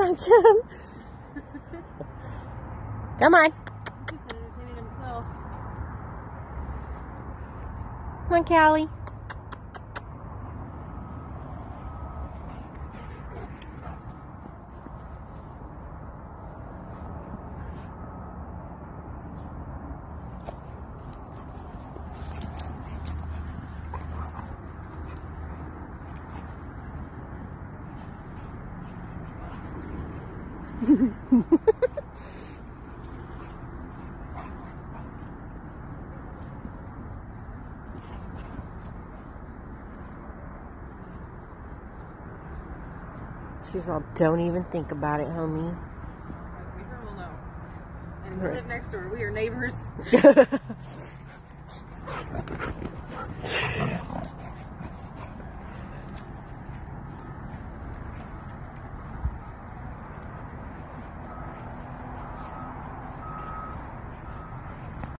wants him. Come on. He's entertaining himself. Come on, Callie. She's all, don't even think about it, homie. We will know. And we live next door. We are neighbors.